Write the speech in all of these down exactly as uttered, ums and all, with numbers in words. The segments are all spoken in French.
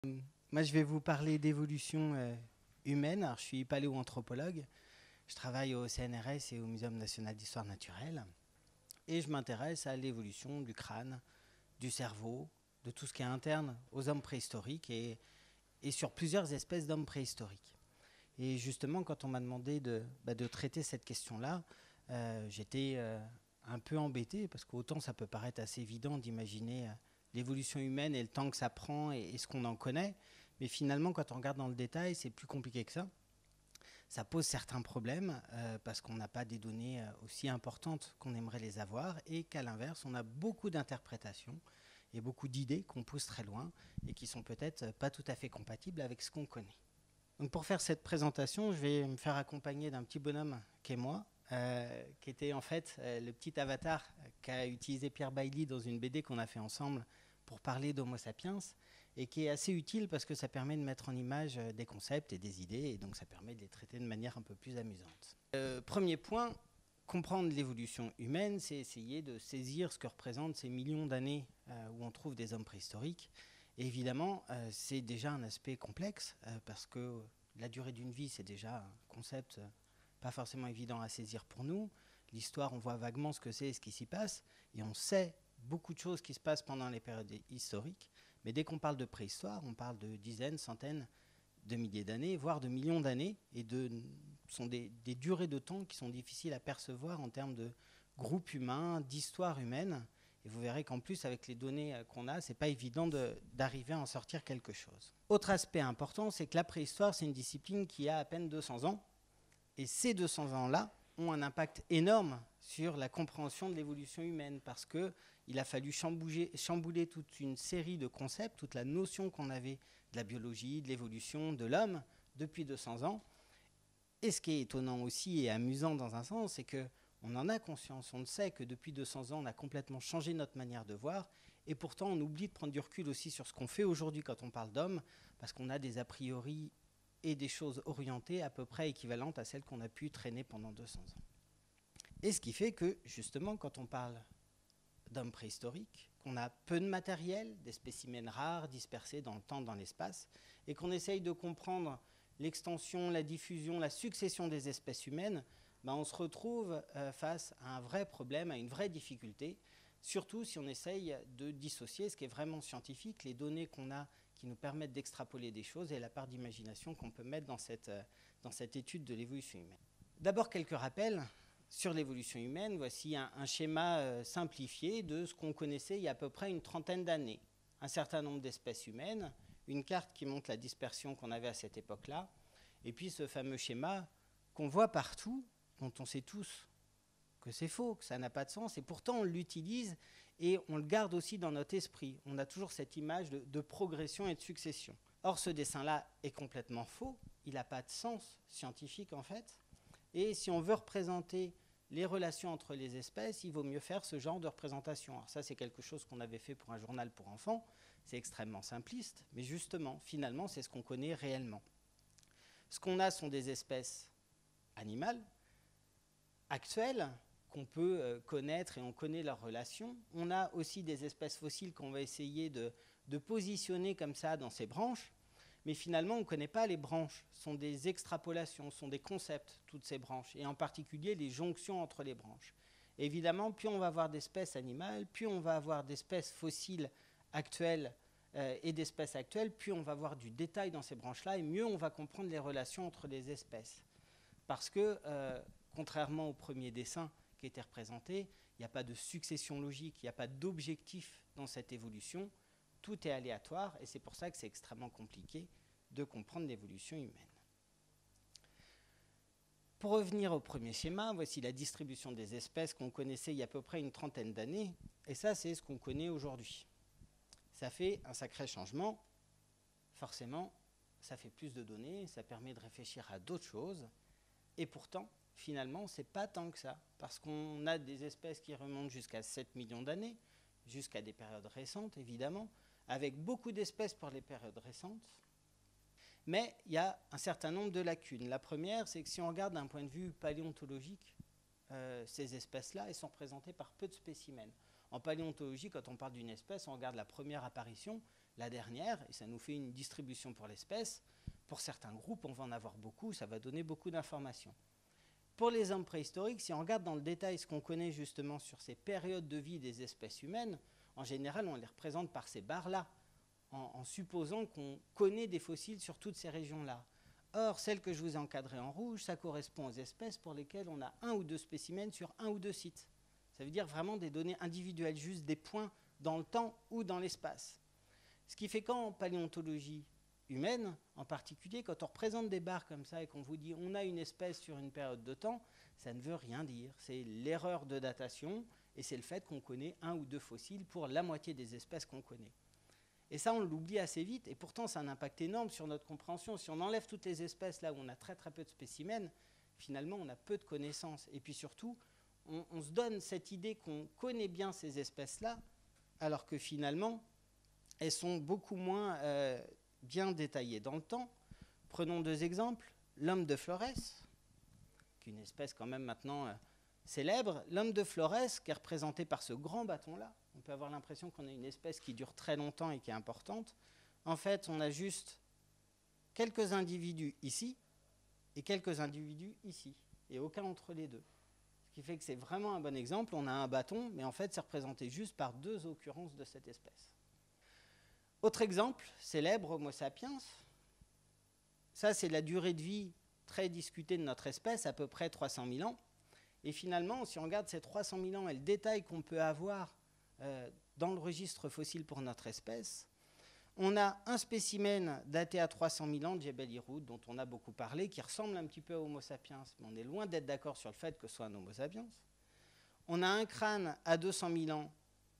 Moi, je vais vous parler d'évolution euh, humaine. Alors, je suis paléoanthropologue. Je travaille au C N R S et au Muséum national d'histoire naturelle. Et je m'intéresse à l'évolution du crâne, du cerveau, de tout ce qui est interne aux hommes préhistoriques et, et sur plusieurs espèces d'hommes préhistoriques. Et justement, quand on m'a demandé de, bah, de traiter cette question-là, euh, j'étais euh, un peu embêté parce qu'autant ça peut paraître assez évident d'imaginer euh, l'évolution humaine et le temps que ça prend et, et ce qu'on en connaît. Mais finalement, quand on regarde dans le détail, c'est plus compliqué que ça. Ça pose certains problèmes euh, parce qu'on n'a pas des données euh, aussi importantes qu'on aimerait les avoir et qu'à l'inverse, on a beaucoup d'interprétations et beaucoup d'idées qu'on pousse très loin et qui sont peut-être pas tout à fait compatibles avec ce qu'on connaît. Donc pour faire cette présentation, je vais me faire accompagner d'un petit bonhomme qui est moi, euh, qui était en fait euh, le petit avatar qu'a utilisé Pierre Bailly dans une B D qu'on a fait ensemble pour parler d'Homo sapiens et qui est assez utile parce que ça permet de mettre en image des concepts et des idées et donc ça permet de les traiter de manière un peu plus amusante. Euh, premier point, comprendre l'évolution humaine, c'est essayer de saisir ce que représentent ces millions d'années euh, où on trouve des hommes préhistoriques. Et évidemment, euh, c'est déjà un aspect complexe euh, parce que la durée d'une vie, c'est déjà un concept euh, pas forcément évident à saisir pour nous. L'histoire, on voit vaguement ce que c'est et ce qui s'y passe, et on sait beaucoup de choses qui se passent pendant les périodes historiques. Mais dès qu'on parle de préhistoire, on parle de dizaines, centaines de milliers d'années, voire de millions d'années, et de, ce sont des, des durées de temps qui sont difficiles à percevoir en termes de groupes humains, d'histoire humaine. Et vous verrez qu'en plus, avec les données qu'on a, c'est pas évident d'arriver à en sortir quelque chose. Autre aspect important, c'est que la préhistoire, c'est une discipline qui a à peine deux cents ans. Et ces deux cents ans-là ont un impact énorme sur la compréhension de l'évolution humaine parce qu'il a fallu chambouler, chambouler toute une série de concepts, toute la notion qu'on avait de la biologie, de l'évolution, de l'homme depuis deux cents ans. Et ce qui est étonnant aussi et amusant dans un sens, c'est qu'on en a conscience, on sait que depuis deux cents ans, on a complètement changé notre manière de voir, et pourtant on oublie de prendre du recul aussi sur ce qu'on fait aujourd'hui quand on parle d'homme, parce qu'on a des a priori et des choses orientées à peu près équivalentes à celles qu'on a pu traîner pendant deux cents ans. Et ce qui fait que, justement, quand on parle d'hommes préhistoriques, qu'on a peu de matériel, des spécimens rares dispersés dans le temps, dans l'espace, et qu'on essaye de comprendre l'extension, la diffusion, la succession des espèces humaines, ben on se retrouve euh, face à un vrai problème, à une vraie difficulté, surtout si on essaye de dissocier ce qui est vraiment scientifique, les données qu'on a qui nous permettent d'extrapoler des choses et la part d'imagination qu'on peut mettre dans cette, euh, dans cette étude de l'évolution humaine. D'abord, quelques rappels sur l'évolution humaine. Voici un, un schéma euh, simplifié de ce qu'on connaissait il y a à peu près une trentaine d'années. Un certain nombre d'espèces humaines, une carte qui montre la dispersion qu'on avait à cette époque-là, et puis ce fameux schéma qu'on voit partout, dont on sait tous que c'est faux, que ça n'a pas de sens, et pourtant on l'utilise et on le garde aussi dans notre esprit. On a toujours cette image de, de progression et de succession. Or, ce dessin-là est complètement faux, il n'a pas de sens scientifique en fait, et si on veut représenter les relations entre les espèces, il vaut mieux faire ce genre de représentation. Alors ça, c'est quelque chose qu'on avait fait pour un journal pour enfants, c'est extrêmement simpliste, mais justement, finalement, c'est ce qu'on connaît réellement. Ce qu'on a sont des espèces animales, actuelles, qu'on peut euh, connaître et on connaît leurs relations. On a aussi des espèces fossiles qu'on va essayer de, de positionner comme ça dans ces branches, mais finalement on ne connaît pas les branches, ce sont des extrapolations, ce sont des concepts, toutes ces branches, et en particulier les jonctions entre les branches. Et évidemment, plus on va avoir d'espèces animales, plus on va avoir d'espèces fossiles actuelles euh, et d'espèces actuelles, plus on va avoir du détail dans ces branches-là, et mieux on va comprendre les relations entre les espèces. Parce que, euh, contrairement au premier dessin qui était représenté, il n'y a pas de succession logique, il n'y a pas d'objectif dans cette évolution, tout est aléatoire, et c'est pour ça que c'est extrêmement compliqué de comprendre l'évolution humaine. Pour revenir au premier schéma, voici la distribution des espèces qu'on connaissait il y a à peu près une trentaine d'années, et ça c'est ce qu'on connaît aujourd'hui. Ça fait un sacré changement, forcément, ça fait plus de données, ça permet de réfléchir à d'autres choses, et pourtant, finalement, c'est pas tant que ça, parce qu'on a des espèces qui remontent jusqu'à sept millions d'années, jusqu'à des périodes récentes, évidemment, avec beaucoup d'espèces pour les périodes récentes. Mais il y a un certain nombre de lacunes. La première, c'est que si on regarde d'un point de vue paléontologique, euh, ces espèces-là, elles sont représentées par peu de spécimens. En paléontologie, quand on parle d'une espèce, on regarde la première apparition, la dernière, et ça nous fait une distribution pour l'espèce. Pour certains groupes, on va en avoir beaucoup, ça va donner beaucoup d'informations. Pour les hommes préhistoriques, si on regarde dans le détail ce qu'on connaît justement sur ces périodes de vie des espèces humaines, en général, on les représente par ces barres-là, en, en supposant qu'on connaît des fossiles sur toutes ces régions-là. Or, celles que je vous ai encadrées en rouge, ça correspond aux espèces pour lesquelles on a un ou deux spécimens sur un ou deux sites. Ça veut dire vraiment des données individuelles, juste des points dans le temps ou dans l'espace. Ce qui fait qu'en paléontologie humaine, en particulier, quand on représente des barres comme ça et qu'on vous dit on a une espèce sur une période de temps, ça ne veut rien dire. C'est l'erreur de datation et c'est le fait qu'on connaît un ou deux fossiles pour la moitié des espèces qu'on connaît. Et ça, on l'oublie assez vite, et pourtant, ça a un impact énorme sur notre compréhension. Si on enlève toutes les espèces là où on a très très peu de spécimens, finalement, on a peu de connaissances. Et puis surtout, on, on se donne cette idée qu'on connaît bien ces espèces-là, alors que finalement, elles sont beaucoup moins euh, bien détaillées dans le temps. Prenons deux exemples. L'homme de Flores, qui est une espèce quand même maintenant euh, célèbre. L'homme de Flores, qui est représenté par ce grand bâton-là, on peut avoir l'impression qu'on a une espèce qui dure très longtemps et qui est importante. En fait, on a juste quelques individus ici et quelques individus ici, et aucun entre les deux. Ce qui fait que c'est vraiment un bon exemple. On a un bâton, mais en fait, c'est représenté juste par deux occurrences de cette espèce. Autre exemple célèbre, Homo sapiens. Ça, c'est la durée de vie très discutée de notre espèce, à peu près trois cent mille ans. Et finalement, si on regarde ces trois cent mille ans et le détail qu'on peut avoir euh, dans le registre fossile pour notre espèce, on a un spécimen daté à trois cent mille ans de Jebel Irhoud, dont on a beaucoup parlé, qui ressemble un petit peu à Homo sapiens, mais on est loin d'être d'accord sur le fait que ce soit un Homo sapiens. On a un crâne à deux cent mille ans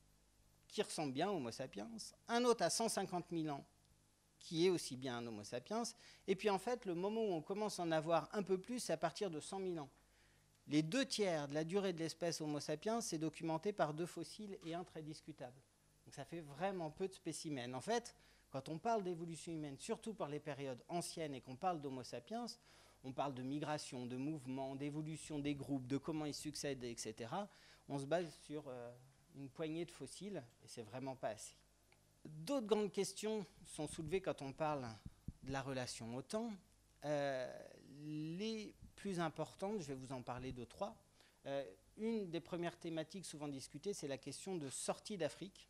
qui ressemble bien à Homo sapiens, un autre à cent cinquante mille ans qui est aussi bien un Homo sapiens, et puis en fait, le moment où on commence à en avoir un peu plus, c'est à partir de cent mille ans. Les deux tiers de la durée de l'espèce Homo sapiens, c'est documenté par deux fossiles et un très discutable. Donc ça fait vraiment peu de spécimens. En fait, quand on parle d'évolution humaine, surtout par les périodes anciennes, et qu'on parle d'Homo sapiens, on parle de migration, de mouvement, d'évolution des groupes, de comment ils succèdent, et cetera. On se base sur euh, une poignée de fossiles, et c'est vraiment pas assez. D'autres grandes questions sont soulevées quand on parle de la relation au temps. Euh, les plus importantes, je vais vous en parler de trois. Euh, une des premières thématiques souvent discutées, c'est la question de sortie d'Afrique.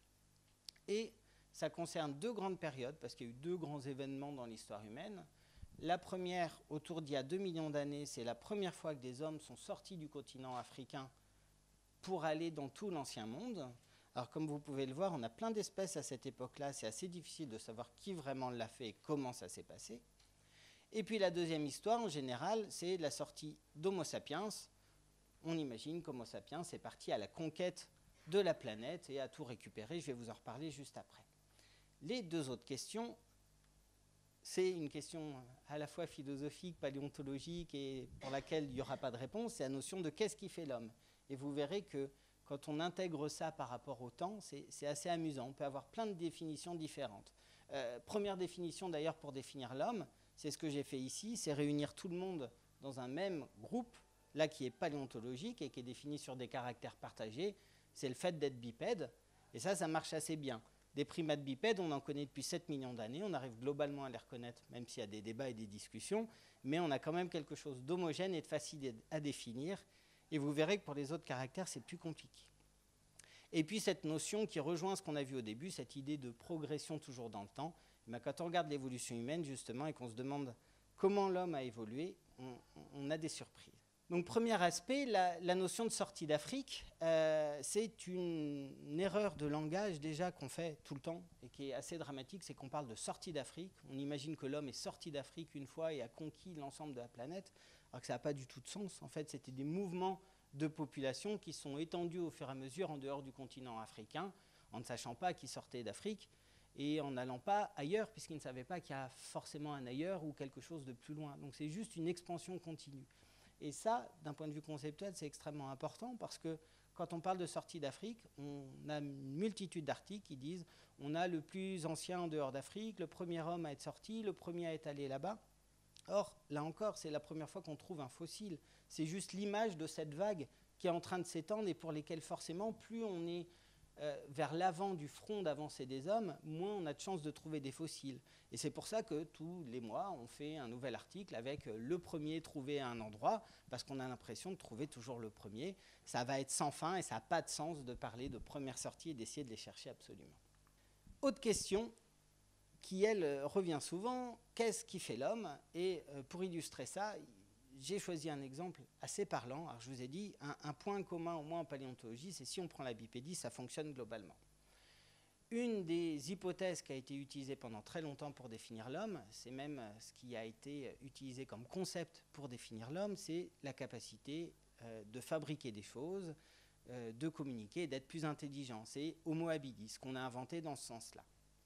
Et ça concerne deux grandes périodes, parce qu'il y a eu deux grands événements dans l'histoire humaine. La première, autour d'il y a deux millions d'années, c'est la première fois que des hommes sont sortis du continent africain pour aller dans tout l'ancien monde. Alors comme vous pouvez le voir, on a plein d'espèces à cette époque-là. C'est assez difficile de savoir qui vraiment l'a fait et comment ça s'est passé. Et puis la deuxième histoire, en général, c'est la sortie d'Homo sapiens. On imagine qu'Homo sapiens est parti à la conquête de la planète et a tout récupéré. Je vais vous en reparler juste après. Les deux autres questions, c'est une question à la fois philosophique, paléontologique et pour laquelle il n'y aura pas de réponse. C'est la notion de qu'est-ce qui fait l'homme. Et vous verrez que quand on intègre ça par rapport au temps, c'est assez amusant. On peut avoir plein de définitions différentes. Euh, première définition d'ailleurs pour définir l'homme, c'est ce que j'ai fait ici, c'est réunir tout le monde dans un même groupe, là qui est paléontologique et qui est défini sur des caractères partagés. C'est le fait d'être bipède, et ça, ça marche assez bien. Des primates bipèdes, on en connaît depuis sept millions d'années, on arrive globalement à les reconnaître, même s'il y a des débats et des discussions, mais on a quand même quelque chose d'homogène et de facile à définir, et vous verrez que pour les autres caractères, c'est plus compliqué. Et puis cette notion qui rejoint ce qu'on a vu au début, cette idée de progression toujours dans le temps, ben, quand on regarde l'évolution humaine justement et qu'on se demande comment l'homme a évolué, on, on a des surprises. Donc premier aspect, la, la notion de sortie d'Afrique, euh, c'est une, une erreur de langage déjà qu'on fait tout le temps et qui est assez dramatique, c'est qu'on parle de sortie d'Afrique. On imagine que l'homme est sorti d'Afrique une fois et a conquis l'ensemble de la planète, alors que ça n'a pas du tout de sens. En fait, c'était des mouvements de population qui sont étendus au fur et à mesure en dehors du continent africain, en ne sachant pas qu'ils sortaient d'Afrique et en n'allant pas ailleurs, puisqu'ils ne savaient pas qu'il y a forcément un ailleurs ou quelque chose de plus loin. Donc c'est juste une expansion continue. Et ça, d'un point de vue conceptuel, c'est extrêmement important parce que quand on parle de sortie d'Afrique, on a une multitude d'articles qui disent on a le plus ancien en dehors d'Afrique, le premier homme à être sorti, le premier à être allé là-bas. Or, là encore, c'est la première fois qu'on trouve un fossile. C'est juste l'image de cette vague qui est en train de s'étendre et pour lesquelles forcément, plus on est euh, vers l'avant du front d'avancée des hommes, moins on a de chances de trouver des fossiles. Et c'est pour ça que tous les mois, on fait un nouvel article avec le premier trouvé à un endroit, parce qu'on a l'impression de trouver toujours le premier. Ça va être sans fin et ça n'a pas de sens de parler de première sortie et d'essayer de les chercher absolument. Autre question qui, elle, revient souvent, qu'est-ce qui fait l'homme? Et euh, pour illustrer ça, j'ai choisi un exemple assez parlant. Alors je vous ai dit, un, un point commun au moins en paléontologie, c'est si on prend la bipédie, ça fonctionne globalement. Une des hypothèses qui a été utilisée pendant très longtemps pour définir l'homme, c'est même ce qui a été utilisé comme concept pour définir l'homme, c'est la capacité euh, de fabriquer des choses, euh, de communiquer et d'être plus intelligent. C'est Homo habilis, ce qu'on a inventé dans ce sens-là.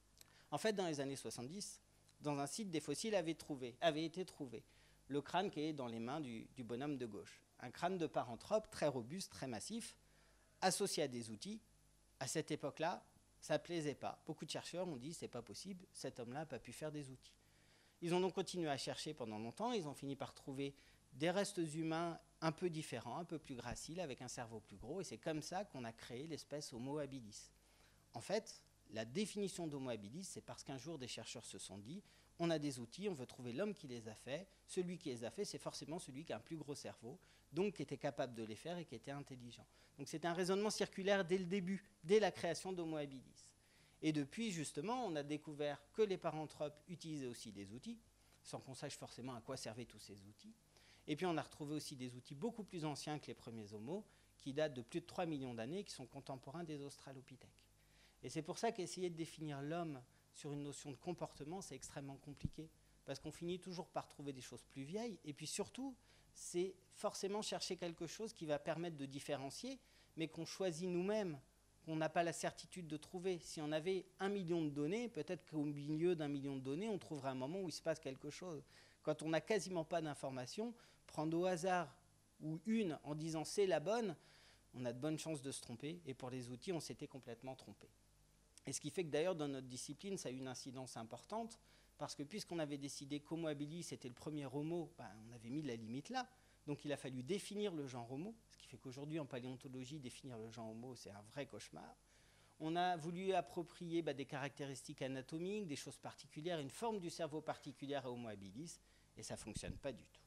En fait, dans les années soixante-dix, dans un site, des fossiles avaient, trouvé, avaient été trouvés. Le crâne qui est dans les mains du, du bonhomme de gauche. Un crâne de paranthrope très robuste, très massif, associé à des outils. À cette époque-là, ça ne plaisait pas. Beaucoup de chercheurs ont dit c'est pas possible, cet homme-là n'a pas pu faire des outils. Ils ont donc continué à chercher pendant longtemps, ils ont fini par trouver des restes humains un peu différents, un peu plus graciles, avec un cerveau plus gros, et c'est comme ça qu'on a créé l'espèce Homo habilis. En fait, la définition d'Homo habilis, c'est parce qu'un jour des chercheurs se sont dit on a des outils, on veut trouver l'homme qui les a faits, celui qui les a faits, c'est forcément celui qui a un plus gros cerveau, donc qui était capable de les faire et qui était intelligent. Donc c'était un raisonnement circulaire dès le début, dès la création d'Homo habilis. Et depuis, justement, on a découvert que les paranthropes utilisaient aussi des outils, sans qu'on sache forcément à quoi servaient tous ces outils. Et puis on a retrouvé aussi des outils beaucoup plus anciens que les premiers Homo, qui datent de plus de trois millions d'années, qui sont contemporains des australopithèques. Et c'est pour ça qu'essayer de définir l'homme sur une notion de comportement, c'est extrêmement compliqué, parce qu'on finit toujours par trouver des choses plus vieilles, et puis surtout, c'est forcément chercher quelque chose qui va permettre de différencier, mais qu'on choisit nous-mêmes, qu'on n'a pas la certitude de trouver. Si on avait un million de données, peut-être qu'au milieu d'un million de données, on trouverait un moment où il se passe quelque chose. Quand on n'a quasiment pas d'informations, prendre au hasard ou une en disant c'est la bonne, on a de bonnes chances de se tromper, et pour les outils, on s'était complètement trompé. Et ce qui fait que d'ailleurs, dans notre discipline, ça a eu une incidence importante, parce que puisqu'on avait décidé qu'Homo habilis était le premier Homo, ben, on avait mis la limite là. Donc il a fallu définir le genre Homo, ce qui fait qu'aujourd'hui, en paléontologie, définir le genre Homo, c'est un vrai cauchemar. On a voulu approprier ben, des caractéristiques anatomiques, des choses particulières, une forme du cerveau particulière à Homo habilis, et ça ne fonctionne pas du tout.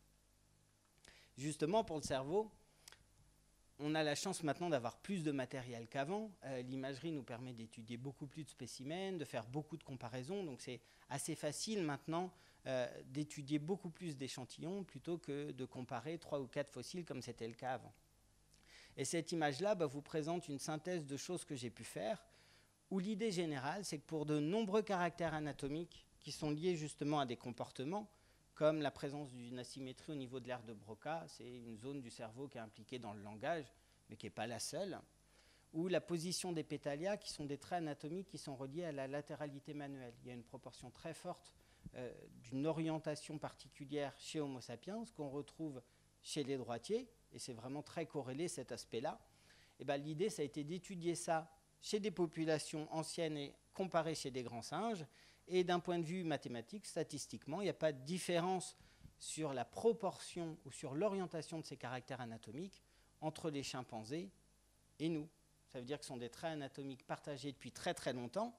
Justement, pour le cerveau, on a la chance maintenant d'avoir plus de matériel qu'avant. Euh, l'imagerie nous permet d'étudier beaucoup plus de spécimens, de faire beaucoup de comparaisons. Donc c'est assez facile maintenant euh, d'étudier beaucoup plus d'échantillons plutôt que de comparer trois ou quatre fossiles comme c'était le cas avant. Et cette image-là bah, vous présente une synthèse de choses que j'ai pu faire, où l'idée générale, c'est que pour de nombreux caractères anatomiques qui sont liés justement à des comportements, comme la présence d'une asymétrie au niveau de l'aire de Broca, c'est une zone du cerveau qui est impliquée dans le langage, mais qui n'est pas la seule, ou la position des pétalia, qui sont des traits anatomiques qui sont reliés à la latéralité manuelle. Il y a une proportion très forte euh, d'une orientation particulière chez Homo sapiens, qu'on retrouve chez les droitiers, et c'est vraiment très corrélé cet aspect-là. Et ben, l'idée, ça a été d'étudier ça chez des populations anciennes et comparées chez des grands singes. Et d'un point de vue mathématique, statistiquement, il n'y a pas de différence sur la proportion ou sur l'orientation de ces caractères anatomiques entre les chimpanzés et nous. Ça veut dire que ce sont des traits anatomiques partagés depuis très très longtemps,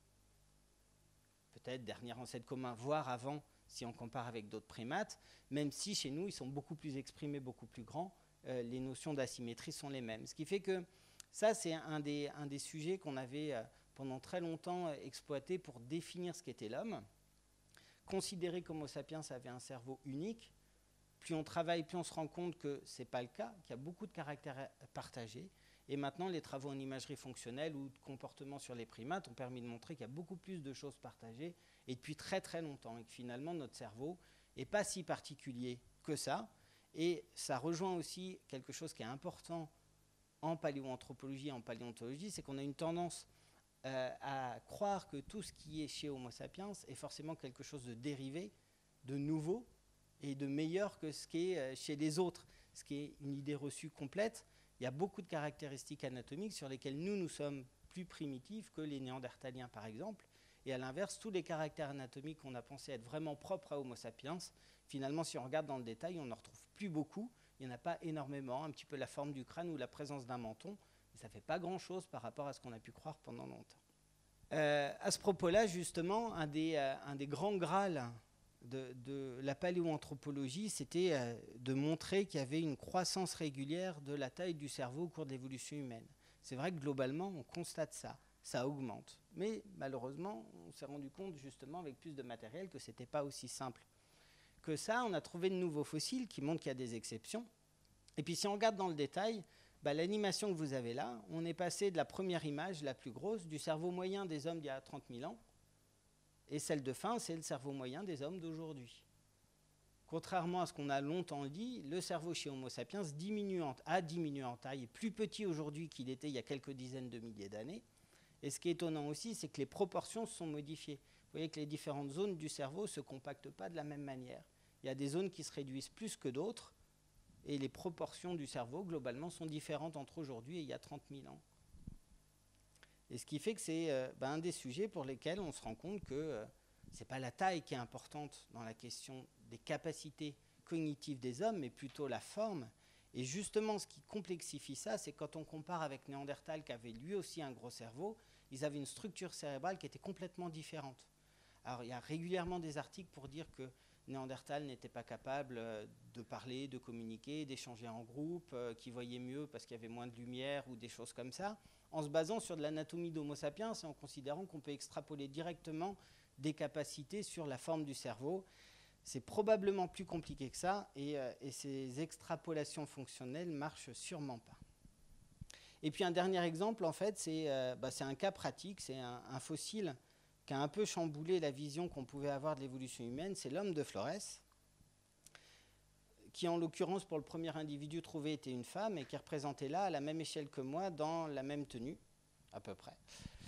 peut-être dernier ancêtre commun, voire avant, si on compare avec d'autres primates, même si chez nous, ils sont beaucoup plus exprimés, beaucoup plus grands, euh, les notions d'asymétrie sont les mêmes. Ce qui fait que ça, c'est un des, un des sujets qu'on avait... Euh, pendant très longtemps exploité pour définir ce qu'était l'homme. Considérer qu'Homo sapiens avait un cerveau unique, plus on travaille, plus on se rend compte que ce n'est pas le cas, qu'il y a beaucoup de caractères partagés. Et maintenant, les travaux en imagerie fonctionnelle ou de comportement sur les primates ont permis de montrer qu'il y a beaucoup plus de choses partagées, et depuis très très longtemps, et que finalement, notre cerveau n'est pas si particulier que ça. Et ça rejoint aussi quelque chose qui est important en paléoanthropologie et en paléontologie, c'est qu'on a une tendance Euh, à croire que tout ce qui est chez Homo sapiens est forcément quelque chose de dérivé, de nouveau et de meilleur que ce qui est euh, chez les autres, ce qui est une idée reçue complète. Il y a beaucoup de caractéristiques anatomiques sur lesquelles nous, nous sommes plus primitifs que les Néandertaliens, par exemple. Et à l'inverse, tous les caractères anatomiques qu'on a pensé être vraiment propres à Homo sapiens, finalement, si on regarde dans le détail, on n'en retrouve plus beaucoup. Il n'y en a pas énormément, un petit peu la forme du crâne ou la présence d'un menton. Ça ne fait pas grand-chose par rapport à ce qu'on a pu croire pendant longtemps. Euh, à ce propos-là, justement, un des, euh, un des grands grâles de, de la paléoanthropologie, c'était euh, de montrer qu'il y avait une croissance régulière de la taille du cerveau au cours de l'évolution humaine. C'est vrai que globalement, on constate ça, ça augmente. Mais malheureusement, on s'est rendu compte justement avec plus de matériel que ce n'était pas aussi simple que ça. On a trouvé de nouveaux fossiles qui montrent qu'il y a des exceptions. Et puis si on regarde dans le détail, bah, l'animation que vous avez là, on est passé de la première image, la plus grosse, du cerveau moyen des hommes d'il y a trente mille ans, et celle de fin, c'est le cerveau moyen des hommes d'aujourd'hui. Contrairement à ce qu'on a longtemps dit, le cerveau chez Homo sapiens diminue en, a diminué en taille, est plus petit aujourd'hui qu'il était il y a quelques dizaines de milliers d'années. Et ce qui est étonnant aussi, c'est que les proportions se sont modifiées. Vous voyez que les différentes zones du cerveau ne se compactent pas de la même manière. Il y a des zones qui se réduisent plus que d'autres, et les proportions du cerveau, globalement, sont différentes entre aujourd'hui et il y a trente mille ans. Et ce qui fait que c'est euh, ben, un des sujets pour lesquels on se rend compte que euh, ce n'est pas la taille qui est importante dans la question des capacités cognitives des hommes, mais plutôt la forme. Et justement, ce qui complexifie ça, c'est quand on compare avec Néandertal, qui avait lui aussi un gros cerveau, ils avaient une structure cérébrale qui était complètement différente. Alors, il y a régulièrement des articles pour dire que Néandertal n'était pas capable euh, de parler, de communiquer, d'échanger en groupe, euh, qu'il voyait mieux parce qu'il y avait moins de lumière ou des choses comme ça, en se basant sur de l'anatomie d'Homo sapiens et en considérant qu'on peut extrapoler directement des capacités sur la forme du cerveau. C'est probablement plus compliqué que ça, et, euh, et ces extrapolations fonctionnelles ne marchent sûrement pas. Et puis un dernier exemple, en fait, c'est euh, bah, c'est un cas pratique, c'est un, un fossile qui a un peu chamboulé la vision qu'on pouvait avoir de l'évolution humaine, c'est l'homme de Flores, qui en l'occurrence pour le premier individu trouvé était une femme et qui représentait là à la même échelle que moi dans la même tenue, à peu près.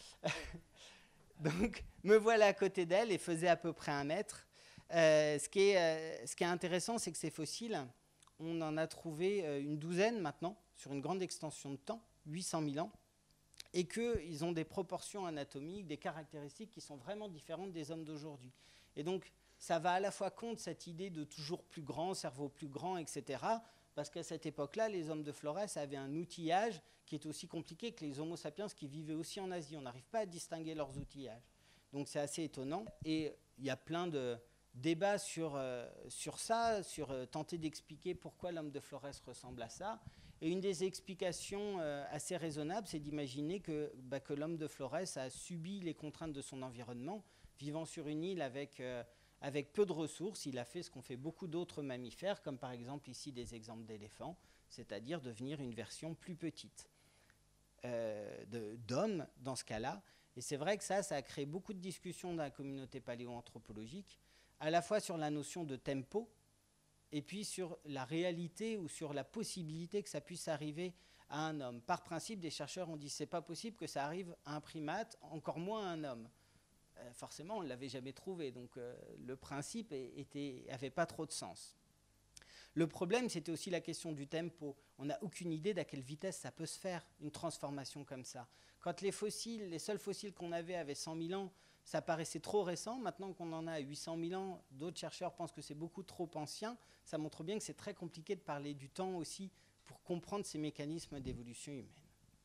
Donc me voilà à côté d'elle et faisait à peu près un mètre. Euh, ce, qui est, euh, ce qui est intéressant, c'est que ces fossiles, on en a trouvé euh, une douzaine maintenant sur une grande extension de temps, huit cent mille ans, et qu'ils ont des proportions anatomiques, des caractéristiques qui sont vraiment différentes des hommes d'aujourd'hui. Et donc ça va à la fois contre cette idée de toujours plus grand, cerveau plus grand, et cetera, parce qu'à cette époque-là, les hommes de Flores avaient un outillage qui est aussi compliqué que les Homo sapiens qui vivaient aussi en Asie. On n'arrive pas à distinguer leurs outillages. Donc c'est assez étonnant. Et il y a plein de débats sur, euh, sur ça, sur euh, tenter d'expliquer pourquoi l'homme de Flores ressemble à ça. Et une des explications euh, assez raisonnables, c'est d'imaginer que, bah, que l'homme de Flores a subi les contraintes de son environnement, vivant sur une île avec... Euh, Avec peu de ressources, il a fait ce qu'ont fait beaucoup d'autres mammifères, comme par exemple ici des exemples d'éléphants, c'est-à-dire devenir une version plus petite euh, de, d'homme dans ce cas-là. Et c'est vrai que ça, ça a créé beaucoup de discussions dans la communauté paléoanthropologique, à la fois sur la notion de tempo, et puis sur la réalité ou sur la possibilité que ça puisse arriver à un homme. Par principe, des chercheurs ont dit que ce n'est pas possible que ça arrive à un primate, encore moins à un homme. Euh, forcément, on ne l'avait jamais trouvé, donc euh, le principe n'avait pas trop de sens. Le problème, c'était aussi la question du tempo. On n'a aucune idée d'à quelle vitesse ça peut se faire, une transformation comme ça. Quand les fossiles, les seuls fossiles qu'on avait avaient cent mille ans, ça paraissait trop récent. Maintenant qu'on en a huit cent mille ans, d'autres chercheurs pensent que c'est beaucoup trop ancien. Ça montre bien que c'est très compliqué de parler du temps aussi pour comprendre ces mécanismes d'évolution humaine.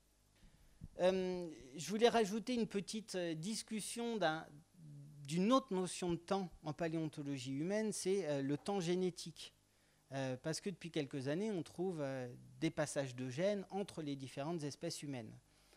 Euh, je voulais rajouter une petite euh, discussion d'un, d'une autre notion de temps en paléontologie humaine, c'est euh, le temps génétique. Euh, parce que depuis quelques années, on trouve euh, des passages de gènes entre les différentes espèces humaines.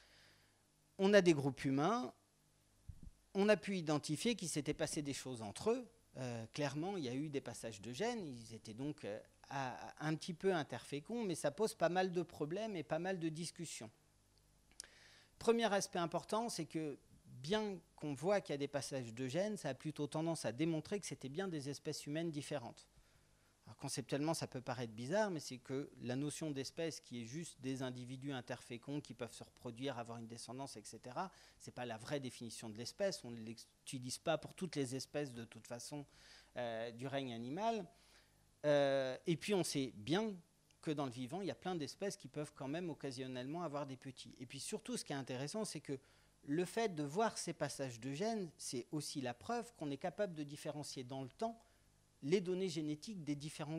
On a des groupes humains, on a pu identifier qu'il s'était passé des choses entre eux. Euh, clairement, il y a eu des passages de gènes, ils étaient donc euh, à, à un petit peu interféconds, mais ça pose pas mal de problèmes et pas mal de discussions. Premier aspect important, c'est que bien qu'on voit qu'il y a des passages de gènes, ça a plutôt tendance à démontrer que c'était bien des espèces humaines différentes. Alors conceptuellement, ça peut paraître bizarre, mais c'est que la notion d'espèce qui est juste des individus interféconds qui peuvent se reproduire, avoir une descendance, et cetera, ce n'est pas la vraie définition de l'espèce. On ne l'utilise pas pour toutes les espèces de toute façon euh, du règne animal. Euh, et puis on sait bien que dans le vivant, il y a plein d'espèces qui peuvent quand même occasionnellement avoir des petits. Et puis surtout, ce qui est intéressant, c'est que le fait de voir ces passages de gènes, c'est aussi la preuve qu'on est capable de différencier dans le temps les données génétiques des différents groupes.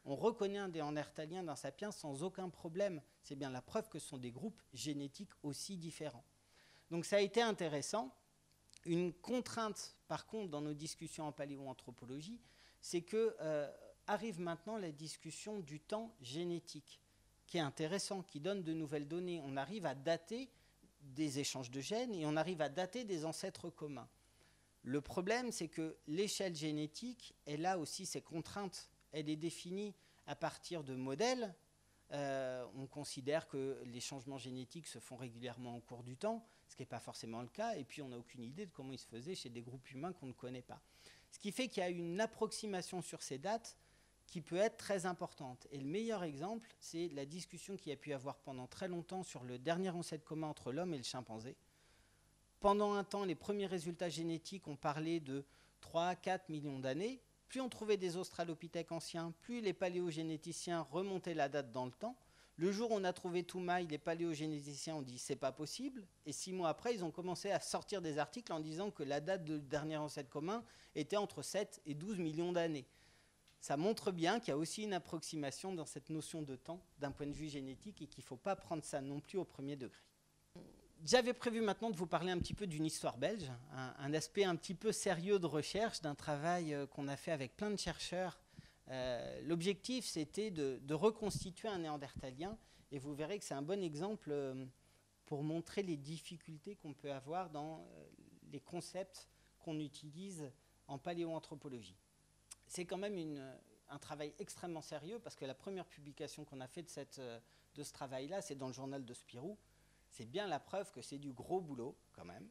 on reconnaît un néandertalien d'un sapiens sans aucun problème. C'est bien la preuve que ce sont des groupes génétiques aussi différents. Donc ça a été intéressant. Une contrainte, par contre, dans nos discussions en paléoanthropologie, c'est que euh, arrive maintenant la discussion du temps génétique, qui est intéressant, qui donne de nouvelles données. On arrive à dater des échanges de gènes et on arrive à dater des ancêtres communs. Le problème, c'est que l'échelle génétique, elle a aussi ses contraintes. Elle est définie à partir de modèles. Euh, on considère que les changements génétiques se font régulièrement au cours du temps, ce qui n'est pas forcément le cas, et puis on n'a aucune idée de comment ils se faisaient chez des groupes humains qu'on ne connaît pas. Ce qui fait qu'il y a une approximation sur ces dates qui peut être très importante. Et le meilleur exemple, c'est la discussion qu'il y a pu avoir pendant très longtemps sur le dernier ancêtre commun entre l'homme et le chimpanzé. Pendant un temps, les premiers résultats génétiques ont parlé de trois à quatre millions d'années. Plus on trouvait des australopithèques anciens, plus les paléogénéticiens remontaient la date dans le temps. Le jour où on a trouvé Toumaï, les paléogénéticiens ont dit c'est pas possible. Et six mois après, ils ont commencé à sortir des articles en disant que la date du dernier ancêtre commun était entre sept et douze millions d'années. Ça montre bien qu'il y a aussi une approximation dans cette notion de temps d'un point de vue génétique et qu'il ne faut pas prendre ça non plus au premier degré. J'avais prévu maintenant de vous parler un petit peu d'une histoire belge, un, un aspect un petit peu sérieux de recherche, d'un travail euh, qu'on a fait avec plein de chercheurs. Euh, L'objectif, c'était de, de reconstituer un néandertalien, et vous verrez que c'est un bon exemple euh, pour montrer les difficultés qu'on peut avoir dans euh, les concepts qu'on utilise en paléoanthropologie. C'est quand même une, un travail extrêmement sérieux, parce que la première publication qu'on a faite de, cette, de ce travail-là, c'est dans le journal de Spirou. C'est bien la preuve que c'est du gros boulot, quand même.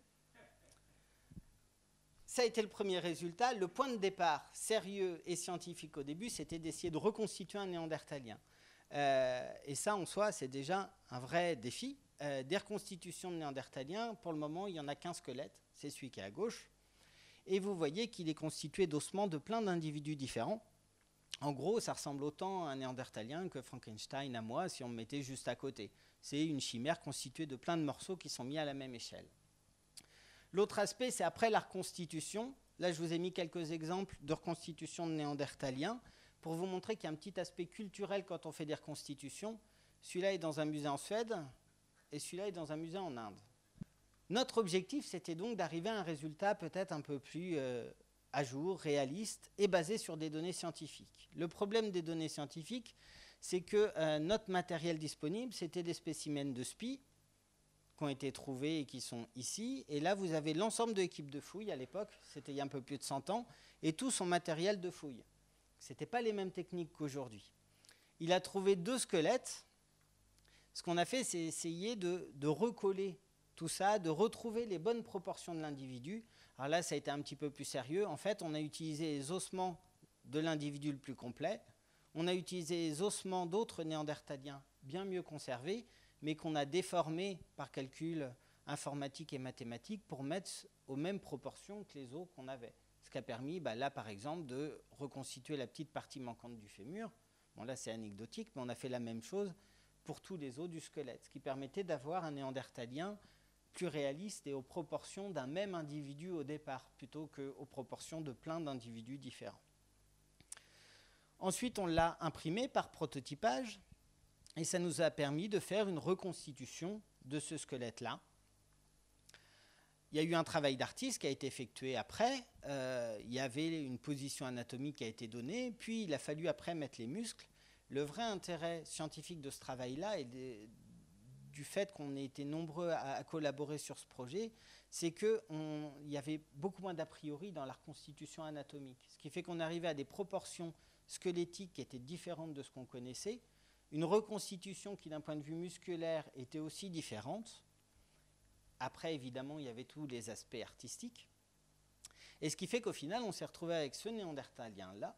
Ça a été le premier résultat. Le point de départ sérieux et scientifique au début, c'était d'essayer de reconstituer un néandertalien. Euh, et ça, en soi, c'est déjà un vrai défi. Euh, des reconstitutions de néandertaliens, pour le moment, il n'y en a qu'un squelette. C'est celui qui est à gauche. Et vous voyez qu'il est constitué d'ossements de plein d'individus différents. En gros, ça ressemble autant à un néandertalien que Frankenstein à moi si on me mettait juste à côté. C'est une chimère constituée de plein de morceaux qui sont mis à la même échelle. L'autre aspect, c'est après la reconstitution. Là, je vous ai mis quelques exemples de reconstitution de néandertaliens pour vous montrer qu'il y a un petit aspect culturel quand on fait des reconstitutions. Celui-là est dans un musée en Suède et celui-là est dans un musée en Inde. Notre objectif, c'était donc d'arriver à un résultat peut-être un peu plus euh, à jour, réaliste et basé sur des données scientifiques. Le problème des données scientifiques, c'est que euh, notre matériel disponible, c'était des spécimens de S P I qui ont été trouvés et qui sont ici. Et là, vous avez l'ensemble de l'équipe de fouilles à l'époque, c'était il y a un peu plus de cent ans, et tout son matériel de fouille. Ce n'étaient pas les mêmes techniques qu'aujourd'hui. Il a trouvé deux squelettes. Ce qu'on a fait, c'est essayer de, de recoller tout ça, de retrouver les bonnes proportions de l'individu. Alors là, ça a été un petit peu plus sérieux. En fait, on a utilisé les ossements de l'individu le plus complet. On a utilisé les ossements d'autres néandertaliens bien mieux conservés, mais qu'on a déformés par calcul informatique et mathématique pour mettre aux mêmes proportions que les os qu'on avait. Ce qui a permis, bah, là, par exemple, de reconstituer la petite partie manquante du fémur. Bon, là, c'est anecdotique, mais on a fait la même chose pour tous les os du squelette, ce qui permettait d'avoir un néandertalien plus réaliste et aux proportions d'un même individu au départ, plutôt qu'aux proportions de plein d'individus différents. Ensuite, on l'a imprimé par prototypage, et ça nous a permis de faire une reconstitution de ce squelette-là. Il y a eu un travail d'artiste qui a été effectué après. Euh, il y avait une position anatomique qui a été donnée, puis il a fallu après mettre les muscles. Le vrai intérêt scientifique de ce travail-là et de, du fait qu'on ait été nombreux à, à collaborer sur ce projet, c'est qu'il y avait beaucoup moins d'a priori dans la reconstitution anatomique. Ce qui fait qu'on arrivait à des proportions squelettiques qui étaient différentes de ce qu'on connaissait, une reconstitution qui, d'un point de vue musculaire, était aussi différente. Après, évidemment, il y avait tous les aspects artistiques. Et ce qui fait qu'au final, on s'est retrouvé avec ce néandertalien-là,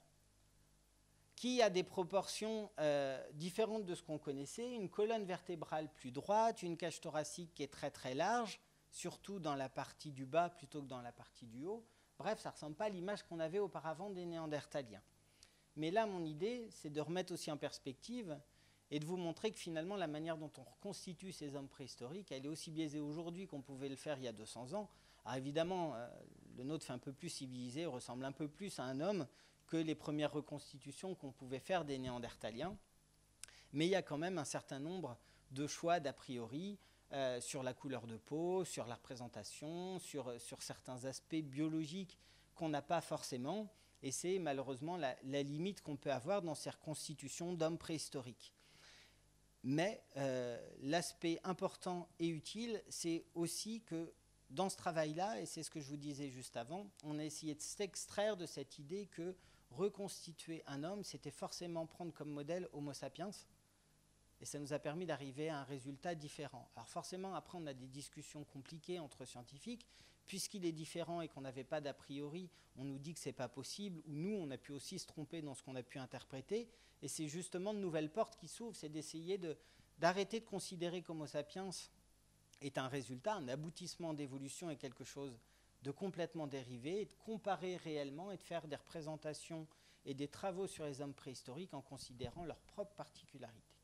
qui a des proportions euh, différentes de ce qu'on connaissait, une colonne vertébrale plus droite, une cage thoracique qui est très très large, surtout dans la partie du bas plutôt que dans la partie du haut. Bref, ça ne ressemble pas à l'image qu'on avait auparavant des néandertaliens. Mais là, mon idée, c'est de remettre aussi en perspective et de vous montrer que finalement, la manière dont on reconstitue ces hommes préhistoriques, elle est aussi biaisée aujourd'hui qu'on pouvait le faire il y a deux cents ans. Alors évidemment, euh, le nôtre fait un peu plus civilisé, ressemble un peu plus à un homme que les premières reconstitutions qu'on pouvait faire des Néandertaliens. Mais il y a quand même un certain nombre de choix d'a priori euh, sur la couleur de peau, sur la représentation, sur, sur certains aspects biologiques qu'on n'a pas forcément. Et c'est malheureusement la, la limite qu'on peut avoir dans ces reconstitutions d'hommes préhistoriques. Mais euh, l'aspect important et utile, c'est aussi que dans ce travail-là, et c'est ce que je vous disais juste avant, on a essayé de s'extraire de cette idée que reconstituer un homme, c'était forcément prendre comme modèle Homo sapiens, et ça nous a permis d'arriver à un résultat différent. Alors forcément, après, on a des discussions compliquées entre scientifiques. Puisqu'il est différent et qu'on n'avait pas d'a priori, on nous dit que ce n'est pas possible, ou nous, on a pu aussi se tromper dans ce qu'on a pu interpréter. Et c'est justement de nouvelles portes qui s'ouvrent, c'est d'essayer de, d'arrêter de considérer qu'Homo sapiens est un résultat, un aboutissement d'évolution et quelque chose de complètement dérivé, et de comparer réellement et de faire des représentations et des travaux sur les hommes préhistoriques en considérant leurs propres particularités.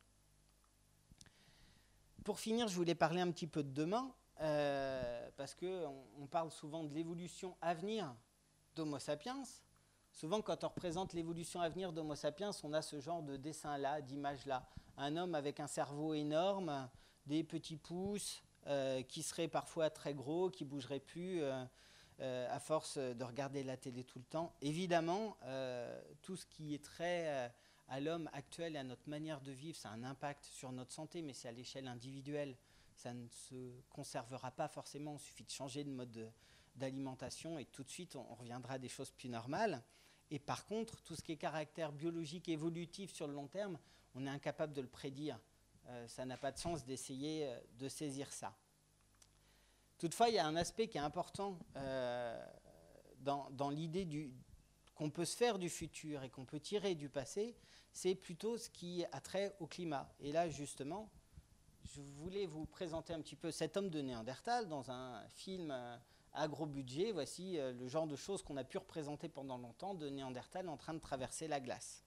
Pour finir, je voulais parler un petit peu de demain. Euh, parce qu'on on parle souvent de l'évolution à venir d'Homo sapiens. Souvent, quand on représente l'évolution à venir d'Homo sapiens, on a ce genre de dessin-là, d'image-là. Un homme avec un cerveau énorme, des petits pouces, euh, qui seraient parfois très gros, qui ne bougeraient plus euh, euh, à force de regarder la télé tout le temps. Évidemment, euh, tout ce qui est très euh, à l'homme actuel et à notre manière de vivre, ça a un impact sur notre santé, mais c'est à l'échelle individuelle. Ça ne se conservera pas forcément, il suffit de changer de mode d'alimentation et tout de suite on reviendra à des choses plus normales. Et par contre, tout ce qui est caractère biologique, évolutif sur le long terme, on est incapable de le prédire. Euh, ça n'a pas de sens d'essayer euh, de saisir ça. Toutefois, il y a un aspect qui est important euh, dans, dans l'idée du, qu'on peut se faire du futur et qu'on peut tirer du passé, c'est plutôt ce qui a trait au climat. Et là, justement, je voulais vous présenter un petit peu cet homme de Néandertal dans un film à gros budget. Voici le genre de choses qu'on a pu représenter pendant longtemps de Néandertal en train de traverser la glace.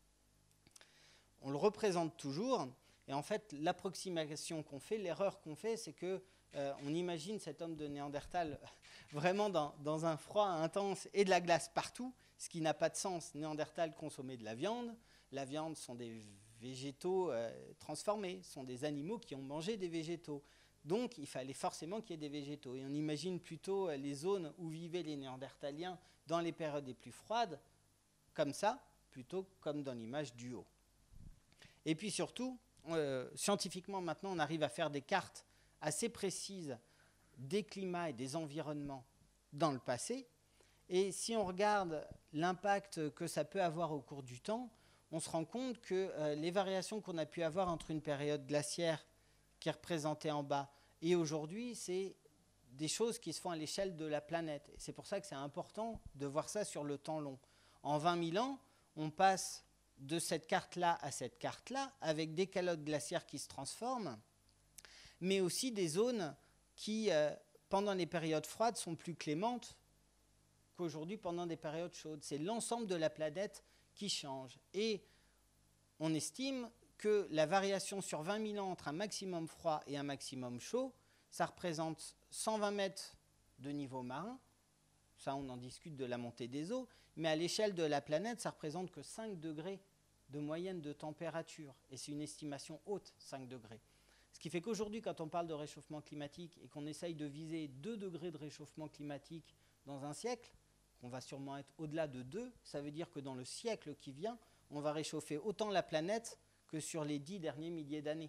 On le représente toujours, et en fait, l'approximation qu'on fait, l'erreur qu'on fait, c'est qu'on euh, imagine cet homme de Néandertal vraiment dans, dans un froid intense et de la glace partout, ce qui n'a pas de sens. Néandertal consommait de la viande. La viande sont des végétaux euh, transformés, sont des animaux qui ont mangé des végétaux. Donc, il fallait forcément qu'il y ait des végétaux. Et on imagine plutôt euh, les zones où vivaient les Néandertaliens dans les périodes les plus froides, comme ça, plutôt comme dans l'image du haut. Et puis surtout, euh, scientifiquement, maintenant, on arrive à faire des cartes assez précises des climats et des environnements dans le passé. Et si on regarde l'impact que ça peut avoir au cours du temps, on se rend compte que euh, les variations qu'on a pu avoir entre une période glaciaire qui est représentée en bas et aujourd'hui, c'est des choses qui se font à l'échelle de la planète. Et c'est pour ça que c'est important de voir ça sur le temps long. En vingt mille ans, on passe de cette carte-là à cette carte-là, avec des calottes glaciaires qui se transforment, mais aussi des zones qui, euh, pendant les périodes froides, sont plus clémentes qu'aujourd'hui pendant des périodes chaudes. C'est l'ensemble de la planète qui change. Et on estime que la variation sur vingt mille ans entre un maximum froid et un maximum chaud, ça représente cent vingt mètres de niveau marin. Ça, on en discute de la montée des eaux. Mais à l'échelle de la planète, ça représente que cinq degrés de moyenne de température. Et c'est une estimation haute, cinq degrés. Ce qui fait qu'aujourd'hui, quand on parle de réchauffement climatique et qu'on essaye de viser deux degrés de réchauffement climatique dans un siècle, on va sûrement être au-delà de deux, ça veut dire que dans le siècle qui vient, on va réchauffer autant la planète que sur les dix derniers milliers d'années.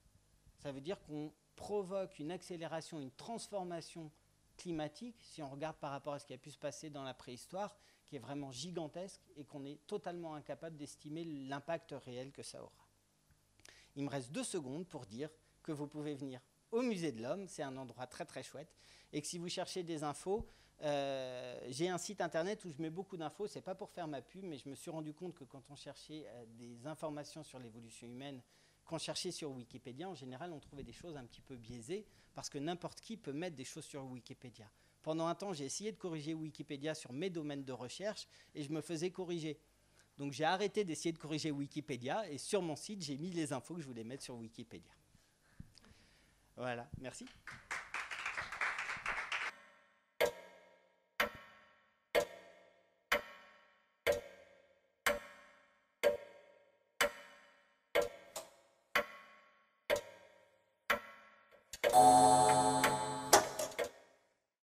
Ça veut dire qu'on provoque une accélération, une transformation climatique, si on regarde par rapport à ce qui a pu se passer dans la préhistoire, qui est vraiment gigantesque et qu'on est totalement incapable d'estimer l'impact réel que ça aura. Il me reste deux secondes pour dire que vous pouvez venir au Musée de l'Homme, c'est un endroit très très chouette, et que si vous cherchez des infos, Euh, j'ai un site internet où je mets beaucoup d'infos, c'est pas pour faire ma pub, mais je me suis rendu compte que quand on cherchait euh, des informations sur l'évolution humaine, qu'on cherchait sur Wikipédia, en général on trouvait des choses un petit peu biaisées, parce que n'importe qui peut mettre des choses sur Wikipédia. Pendant un temps, j'ai essayé de corriger Wikipédia sur mes domaines de recherche, et je me faisais corriger. Donc j'ai arrêté d'essayer de corriger Wikipédia, et sur mon site, j'ai mis les infos que je voulais mettre sur Wikipédia. Voilà, merci.